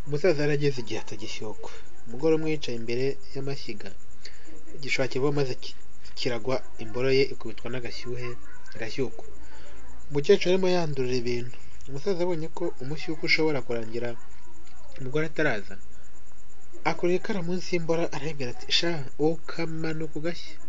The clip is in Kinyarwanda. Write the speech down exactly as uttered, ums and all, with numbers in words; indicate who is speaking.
Speaker 1: Umusaza yarageze igihe atagishyukwa. Umugore umwe yicaye imbere y'amashyiga, igishura kivaho maze kiragwa, imboro ye ikubitwa n'agashyuhe irashyukwa. Umukecuru arimo yandurura ibintu. Umusaza abonye ko umushyuko ushobora kurangira umugore ataraza, akora ikara munsi y'imboro arayibwira ati: "Sha ukamanuka ugashya."